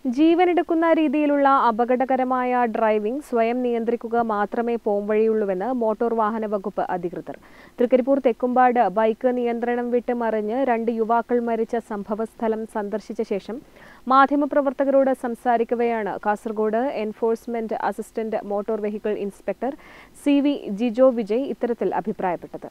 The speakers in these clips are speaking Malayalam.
ജീവനെടുക്കുന്ന രീതിയിലുള്ള അപകടകരമായ ഡ്രൈവിംഗ് സ്വയം നിയന്ത്രിക്കുക മാത്രമേ പോംവഴിയുള്ളൂവെന്ന് മോട്ടോർ വാഹന വകുപ്പ് അധികൃതർ. തൃക്കരിപ്പൂർ തെക്കുംപാട് ബൈക്ക് നിയന്ത്രണം വിട്ട് മറിഞ്ഞ് 2 യുവാക്കൾ മരിച്ച സംഭവസ്ഥലം സന്ദർശിച്ച ശേഷം മാധ്യമപ്രവർത്തകരോട് സംസാരിക്കവെയാണ് Kasaragod enforcement assistant motor vehicle inspector CV Jijo Vijay ഇത്തരത്തിൽ അഭിപ്രായപ്പെട്ടത്.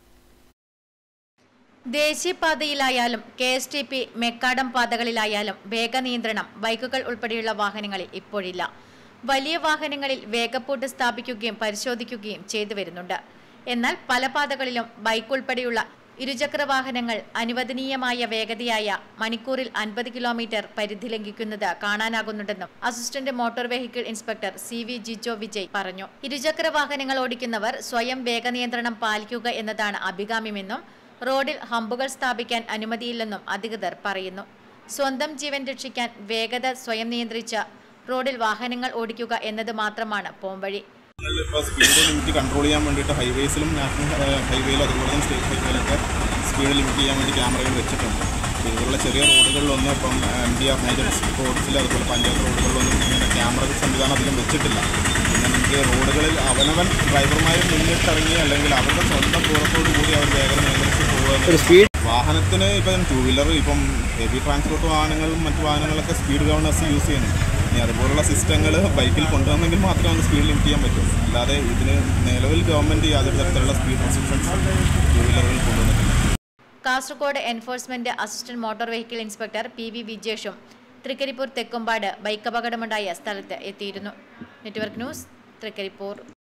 ദേശീയപാതയിലായാലും KSTP മെക്കാഡം പാതകളിലായാലും വേഗനിയന്ത്രണം ബൈക്കുകൾ ഉൾപ്പെടെയുള്ള വാഹനങ്ങളിൽ ഇപ്പോഴില്ല. വലിയ വാഹനങ്ങളിൽ വേഗപ്പൂട്ട് സ്ഥാപിക്കുകയും പരിശോധിക്കുകയും ചെയ്തു വരുന്നുണ്ട്. എന്നാൽ പല പാതകളിലും ബൈക്ക് ഉൾപ്പെടെയുള്ള ഇരുചക്ര വാഹനങ്ങൾ അനുവദനീയമായ വേഗതയായ മണിക്കൂറിൽ 50 കിലോമീറ്റർ പരിധി ലംഘിക്കുന്നത് കാണാനാകുന്നുണ്ടെന്നും assistant motor vehicle inspector CV Jijo Vijay പറഞ്ഞു. ഇരുചക്ര വാഹനങ്ങൾ ഓടിക്കുന്നവർ സ്വയം വേഗനിയന്ത്രണം പാലിക്കുക എന്നതാണ് അഭികാമ്യമെന്നും റോഡിൽ ഹമ്പുകൾ സ്ഥാപിക്കാൻ അനുമതിയില്ലെന്നും അധികൃതർ പറയുന്നു. സ്വന്തം ജീവൻ രക്ഷിക്കാൻ വേഗത സ്വയം നിയന്ത്രിച്ച റോഡിൽ വാഹനങ്ങൾ ഓടിക്കുക എന്നത് മാത്രമാണ് പോംവഴി. സ്പീഡ് ലിമിറ്റ് കൺട്രോൾ ചെയ്യാൻ വേണ്ടിയിട്ട് ഹൈവേസിലും നാഷണൽ ഹൈവേയിലും അതുപോലെ തന്നെ സ്റ്റേറ്റ് ഹൈവേയിലൊക്കെ സ്പീഡ് ലിമിറ്റ് ചെയ്യാൻ വേണ്ടി ക്യാമറകൾ വെച്ചിട്ടുണ്ട്. ഇതുപോലുള്ള ചെറിയ റോഡുകളിലൊന്നും ഇപ്പം MDR മേജർ റോഡ്സിൽ അതുപോലെ പഞ്ചായത്ത് റോഡുകളിലൊന്നും ഇങ്ങനെ ക്യാമറ സംവിധാനം അധികം വെച്ചിട്ടില്ല. പിന്നെ നമുക്ക് റോഡുകളിൽ അവനവൻ ഡ്രൈവർമാർ മുന്നിട്ടിറങ്ങി അല്ലെങ്കിൽ അവരുടെ സ്വന്തം ദൂരത്തോടു കൂടി അവർ വേഗത നിയന്ത്രിച്ച് പോകുക. വാഹനത്തിന് ഇപ്പം 2 വീലർ ഇപ്പം ഹെവി ട്രാൻസ്പോർട്ട് വാഹനങ്ങളും മറ്റു വാഹനങ്ങളൊക്കെ സ്പീഡ് ഗവർണേഴ്സ് യൂസ് ചെയ്യുന്നുണ്ട്. ഇനി അതുപോലുള്ള സിസ്റ്റങ്ങൾ ബൈക്കിൽ കൊണ്ടുവന്നെങ്കിൽ മാത്രമേ നമുക്ക് സ്പീഡ് ലിമിറ്റ് ചെയ്യാൻ പറ്റൂ. അല്ലാതെ ഇതിന് നിലവിൽ ഗവൺമെൻറ് യാതൊരു തരത്തിലുള്ള സ്പീഡ് റെസ്ട്രിക്ഷൻസ് 2 വീലറുകൾ കൊണ്ടുവന്നിട്ടില്ല. Kasaragod enforcement assistant motor vehicle inspector PV വിജേഷും തൃക്കരിപ്പൂർ തെക്കുംപാട് ബൈക്ക് അപകടമുണ്ടായ സ്ഥലത്ത് എത്തിയിരുന്നു. Network news, Trikaripur.